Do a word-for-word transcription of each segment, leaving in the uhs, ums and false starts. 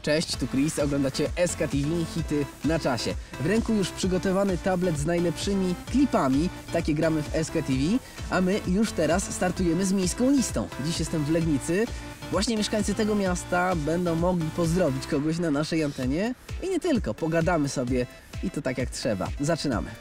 Cześć, tu Chris, oglądacie S K T V Hity na czasie. W ręku już przygotowany tablet z najlepszymi klipami, takie gramy w S K T V, a my już teraz startujemy z miejską listą. Dziś jestem w Legnicy. Właśnie mieszkańcy tego miasta będą mogli pozdrowić kogoś na naszej antenie i nie tylko, pogadamy sobie i to tak jak trzeba. Zaczynamy.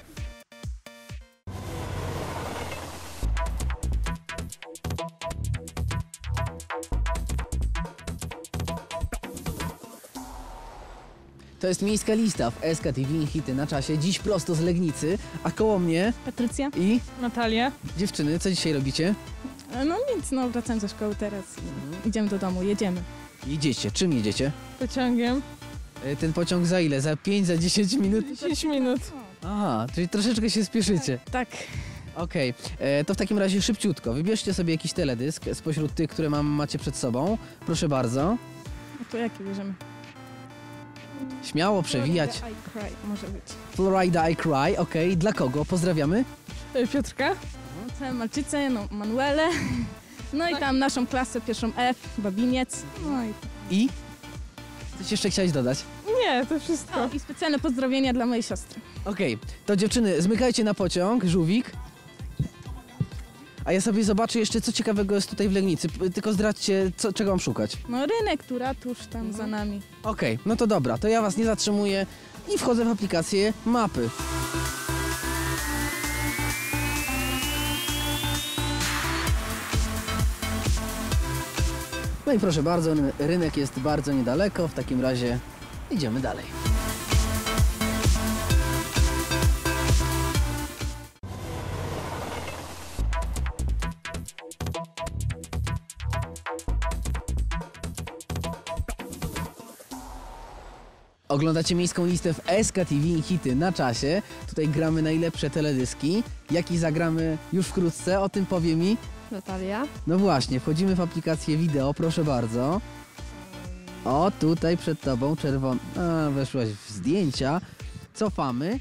To jest miejska lista w S K T V Hity na czasie, dziś prosto z Legnicy, a koło mnie Patrycja i Natalia. Dziewczyny, co dzisiaj robicie? No nic, no wracam ze szkoły teraz. Idziemy do domu, jedziemy. Jedziecie, czym jedziecie? Pociągiem. E, Ten pociąg za ile? Za pięć, za dziesięć minut? dziesięć minut. Aha, czyli troszeczkę się spieszycie. Tak. Okej, e, to w takim razie szybciutko. Wybierzcie sobie jakiś teledysk spośród tych, które mam, macie przed sobą. Proszę bardzo. No to jaki bierzemy? Śmiało przewijać. Florida I Cry może być. Florida I Cry, okej. Dla kogo? Pozdrawiamy. E, Piotrka. No, całe Malczyce, no Manuele. No i tam naszą klasę, pierwszą F, Babiniec. No i... I? Coś jeszcze chciałeś dodać? Nie, to wszystko. O, i specjalne pozdrowienia dla mojej siostry. Okej, to dziewczyny, zmykajcie na pociąg, żółwik. A ja sobie zobaczę jeszcze, co ciekawego jest tutaj w Legnicy. P- Tylko zdradźcie, co, czego mam szukać. No rynek, która tuż tam za nami. Okej, no to dobra, to ja was nie zatrzymuję i wchodzę w aplikację mapy. No i proszę bardzo, ry- rynek jest bardzo niedaleko, w takim razie idziemy dalej. Oglądacie miejską listę w S K T V Hity na czasie. Tutaj gramy najlepsze teledyski. Jaki zagramy już wkrótce, o tym powie mi Natalia. No właśnie, wchodzimy w aplikację wideo, proszę bardzo. O, tutaj przed tobą czerwony... A, weszłaś w zdjęcia. Cofamy.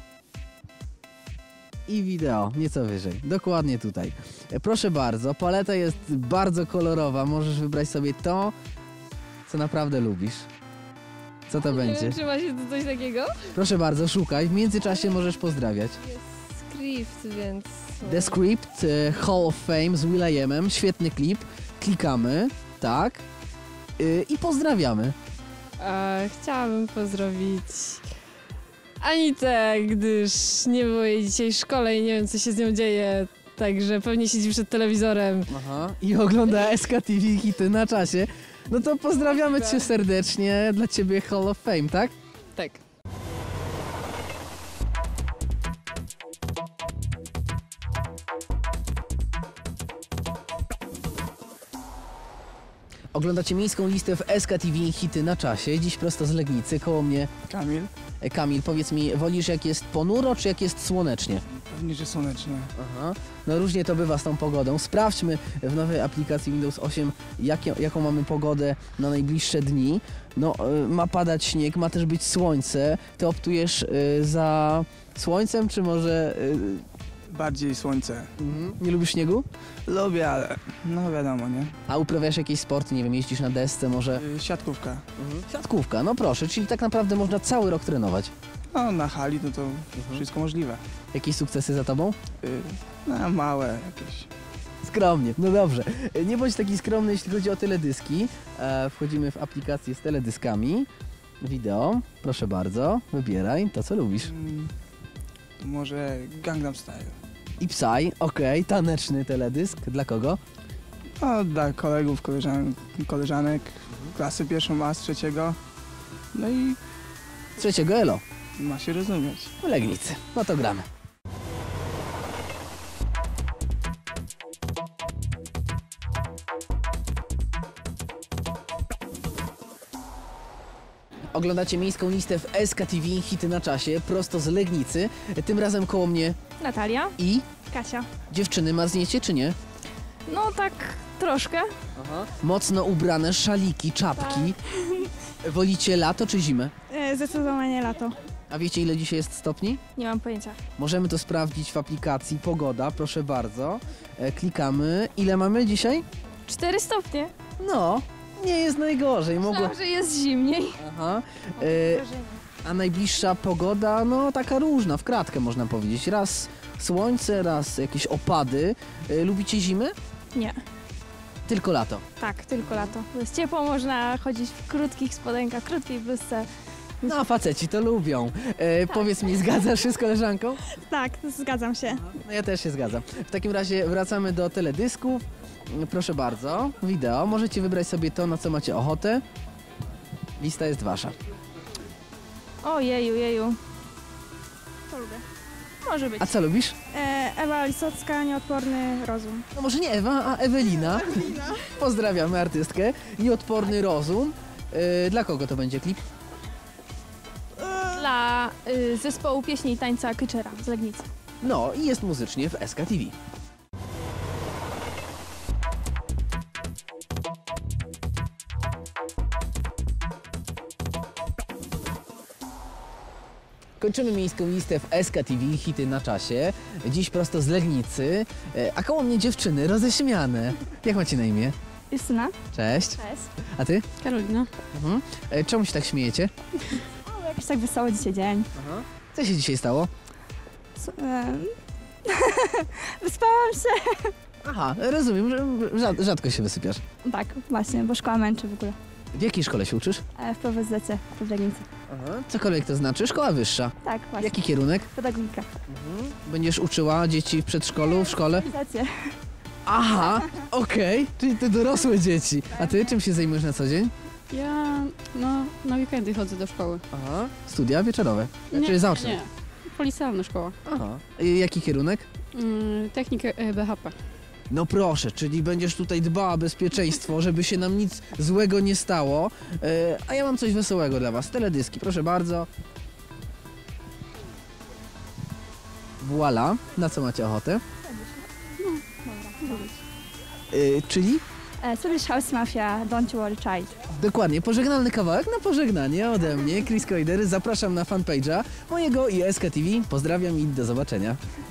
I wideo, nieco wyżej. Dokładnie tutaj. E, Proszę bardzo, paleta jest bardzo kolorowa. Możesz wybrać sobie to, co naprawdę lubisz. Co to Nie będzie? wiem, czy ma się to coś takiego? Proszę bardzo, szukaj. W międzyczasie możesz pozdrawiać. Jest script, więc... The Script, e, Hall of Fame z will.i.amem, świetny klip, klikamy, tak, y, i pozdrawiamy. A, chciałabym pozdrowić Anitę, gdyż nie było jej dzisiaj w szkole i nie wiem, co się z nią dzieje, także pewnie siedzi przed telewizorem. Aha. I ogląda S K T V Hity na czasie. No to pozdrawiamy cię serdecznie, dla ciebie Hall of Fame, tak? Tak. Oglądacie miejską listę w S K T V Hity na czasie, dziś prosto z Legnicy, koło mnie Kamil? e, Kamil, powiedz mi, wolisz jak jest ponuro, czy jak jest słonecznie? Pewnie, że słoneczne. Aha. No różnie to bywa z tą pogodą. Sprawdźmy w nowej aplikacji Windows osiem, jakie, jaką mamy pogodę na najbliższe dni. No, y, ma padać śnieg, ma też być słońce. Ty optujesz y, za słońcem, czy może... Y, Bardziej słońce. mhm. Nie lubisz śniegu? Lubię, ale no wiadomo, nie? A uprawiasz jakieś sporty, nie wiem, jeździsz na desce może? Y, Siatkówka. Mhm. Siatkówka, no proszę, czyli tak naprawdę można cały rok trenować. No na hali no to wszystko możliwe. Jakieś sukcesy za tobą? Y, No małe jakieś. Skromnie, no dobrze. Nie bądź taki skromny, jeśli chodzi o teledyski. E, wchodzimy w aplikację z teledyskami. Wideo, proszę bardzo, wybieraj to, co lubisz. Mm, Może Gangnam Style. I Psy, okej, taneczny teledysk. Dla kogo? No dla kolegów, koleżanek, koleżanek klasy pierwszą A z trzeciego. No i Trzeciego elo, ma się rozumieć. w Legnicy. No to gramy. Oglądacie miejską listę w S K T V Hity na czasie, prosto z Legnicy. Tym razem koło mnie Natalia. i... Kasia. Dziewczyny, marzniecie czy nie? No tak troszkę. Aha. Mocno ubrane, szaliki, czapki. Wolicie lato czy zimę? E, zdecydowanie lato. A wiecie, ile dzisiaj jest stopni? Nie mam pojęcia. Możemy to sprawdzić w aplikacji Pogoda, proszę bardzo. E, klikamy. Ile mamy dzisiaj? cztery stopnie. No, Nie jest najgorzej. Mogło... Myślałam, że jest zimniej. Aha. E, a najbliższa pogoda, no taka różna, w kratkę można powiedzieć. Raz słońce, raz jakieś opady. E, lubicie zimę? Nie. Tylko lato. Tak, tylko lato. Jest ciepło, można chodzić w krótkich spodenkach, krótkiej bluzce. No, a faceci to lubią. E, Powiedz mi, zgadzasz się z koleżanką? Tak, zgadzam się. No ja też się zgadzam. W takim razie wracamy do teledysków. Proszę bardzo, wideo. Możecie wybrać sobie to, na co macie ochotę. Lista jest wasza. O jeju, jeju. To lubię. Może być. A co lubisz? E, Ewa Lisocka, Nieodporny rozum. No może nie Ewa, a Ewelina. Pozdrawiamy artystkę. Nieodporny rozum. E, dla kogo to będzie klip? Dla y, zespołu pieśni i tańca Kyczera z Legnicy. No i jest muzycznie w S K T V. Kończymy miejską listę w S K T V, hity na czasie. Dziś prosto z Legnicy, E, a koło mnie dziewczyny roześmiane. Jak macie na imię? Justyna. Cześć. Cześć. A ty? Karolina. Mhm. E, Czemu się tak śmiejecie? O, jakiś tak wesoły dzisiaj dzień. Co się dzisiaj stało? Wyspałam się. Aha, rozumiem, że rzad- rzadko się wysypiasz. Tak, właśnie, bo szkoła męczy w ogóle. W jakiej szkole się uczysz? E, w P W Z C w Legnicy. Aha. Cokolwiek to znaczy? Szkoła wyższa. Tak, właśnie. Jaki kierunek? Pedagogika. Będziesz uczyła dzieci w przedszkolu, w szkole? Realizację. Aha, okej, czyli te dorosłe dzieci. A ty czym się zajmujesz na co dzień? Ja no, na weekendy chodzę do szkoły. Aha. Studia wieczorowe, czyli zaoczne. Nie, policealna szkoła. Aha. I jaki kierunek? Mm, technikę e, B H P. No proszę, czyli będziesz tutaj dbała o bezpieczeństwo, żeby się nam nic złego nie stało. E, a ja mam coś wesołego dla was. Teledyski, proszę bardzo. Voila. Na co macie ochotę? E, czyli? E, Swedish House Mafia, Don't You Worry Child. Dokładnie, pożegnalny kawałek na pożegnanie ode mnie, Chris Koider. Zapraszam na fanpage'a mojego i S K T V. Pozdrawiam i do zobaczenia.